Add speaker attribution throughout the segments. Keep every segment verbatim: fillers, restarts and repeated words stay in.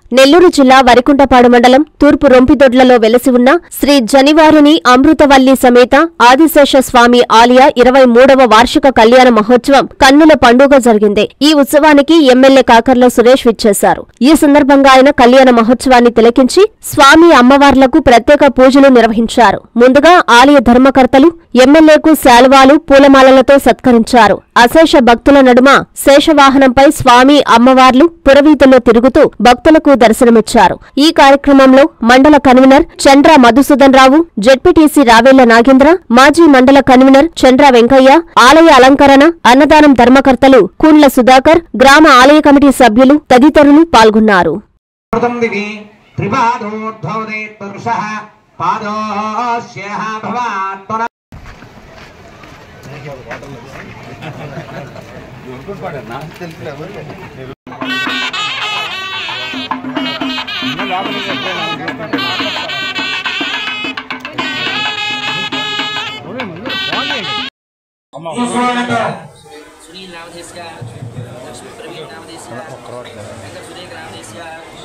Speaker 1: నెల్లూరు జిల్లా వరికుంటపాడు మండలం తూర్పు రొంపిదొడ్లలో వెలసి ఉన్న శ్రీ జనివారుని అమృతవల్లి సమేత ఆదిశేష స్వామి ఆలయ ఇరవై మూడవ వార్షిక కళ్యాణ మహోత్సవం కన్నుల పండుగ జరిగింది. ఈ ఉత్సవానికి ఎమ్మెల్యే కాకర్ల సురేష్ విచ్చేశారు. ఈ సందర్భంగా ఆయన కళ్యాణ మహోత్సవాన్ని తిలకించి స్వామి అమ్మవార్లకు ప్రత్యేక పూజలు నిర్వహించారు. ముందుగా ఆలయ ధర్మకర్తలు ఎమ్మెల్యేకు శాలువాలు పూలమాలలతో సత్కరించారు. అశేష భక్తుల నడుమ శేషవాహనంపై స్వామి అమ్మవార్లు పురవీధుల్లో తిరుగుతూ భక్తులకు దర్శనమిచ్చారు. ఈ కార్యక్రమంలో మండల కన్వీనర్ చండ్ర మధుసూదన్ రావు, జెడ్పీటీసీ రావేళ్ల నాగేంద్ర, మాజీ మండల కన్వీనర్ చండ్ర వెంకయ్య, ఆలయ అలంకరణ, అన్నదానం ధర్మకర్తలు కూన్ల సుధాకర్, గ్రామ ఆలయ కమిటీ సభ్యులు తదితరులు పాల్గొన్నారు.
Speaker 2: सुनील नामधेश का लक्ष्मी प्रवीण नामधेश का वेंकट सुरेख नामधेश का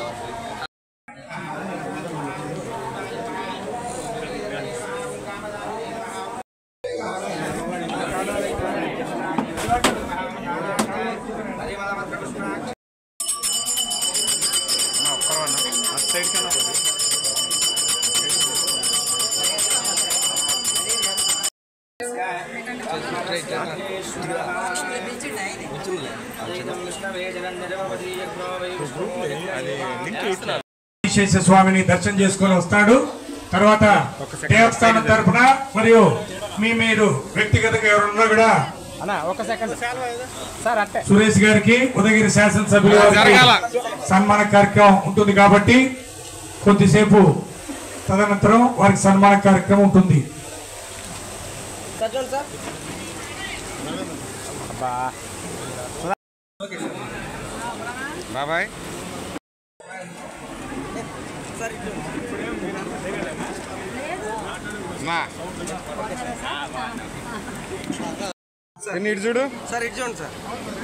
Speaker 3: స్వామిని దర్శనం చేసుకుని వస్తాడు. తర్వాత దేవస్థానం తరఫున మరియు మీ మీరు వ్యక్తిగతంగా ఎవరున్నా కూడా సురేష్ గారికి ఉదయగిరి శాసనసభ్యులు సన్మాన కార్యక్రమం ఉంటుంది కాబట్టి కొద్దిసేపు తదనంతరం వారికి సన్మాన కార్యక్రమం ఉంటుంది.
Speaker 4: బాబాయ్ ఇటు చూడు సార్, ఇటు చూడండి సార్.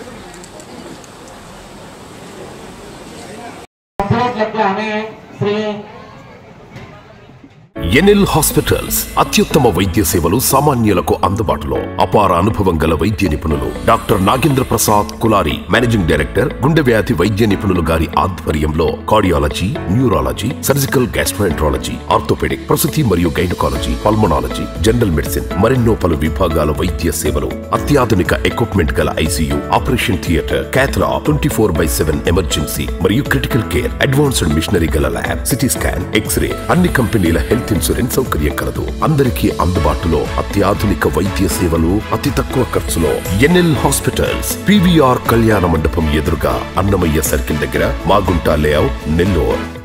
Speaker 5: ఎన్ఎల్ హాస్పిటల్స్ అత్యుత్తమ వైద్య సేవలు సామాన్యులకు అందుబాటులో. అపార అనుభవం గల వైద్య నిపుణులు doctor Nagendra Prasad Kulari, managing director, గుండె వ్యాధి వైద్య నిపుణులు గారి ఆధ్వర్యంలో cardiology, neurology, surgical gastroenterology, orthopaedic, ప్రసూతి మరియు గైనకాలజీ, పల్మనాలజీ, జనరల్ మెడిసిన్ మరెన్నో పలు విభాగాల వైద్య సేవలు. అత్యాధునిక ఎక్విప్మెంట్ గల ICU, operation theatre, cath lab, twenty four by seven emergency మరియు క్రిటికల్ కేర్, అడ్వాన్స్డ్ మిషనరీ గల ల్యాబ్, సిటీ స్కాన్, ఎక్స్రే, అన్ని కంపెనీల హెల్త్ ఇన్సూరెన్స్ సౌకర్యం కలదు. అందరికీ అందుబాటులో అత్యాధునిక వైద్య సేవలు అతి తక్కువ ఖర్చులో. ఎన్ఎల్ హాస్పిటల్స్, పీవీఆర్ కళ్యాణ మండపం ఎదురుగా, అన్నమయ్య సర్కిల్ దగ్గర, మాగుంట లేఅవుట్, నెల్లూరు.